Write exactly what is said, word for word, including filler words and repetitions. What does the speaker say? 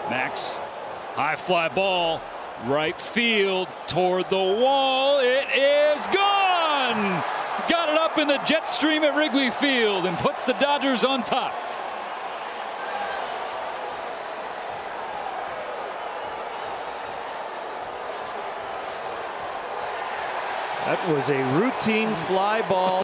Max, high fly ball, right field toward the wall. It is gone! Got it up in the jet stream at Wrigley Field and puts the Dodgers on top. That was a routine fly ball.